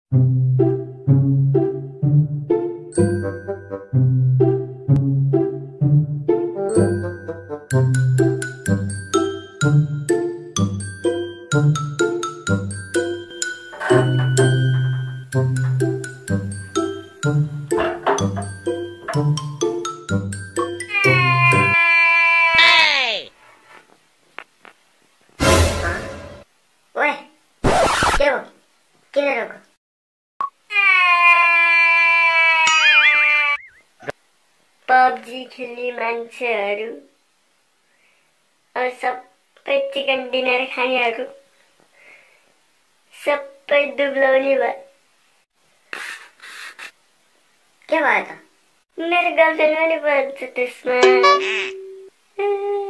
ओए के हो किन रोको पबजी खेल्ने मान्छेहरू सबै चिकन डिनर खानेहरू सबै दुब्लाउने भयो के भयो त मेरो गर्लफ्रेन्ड पनि पर्छ त्यसमा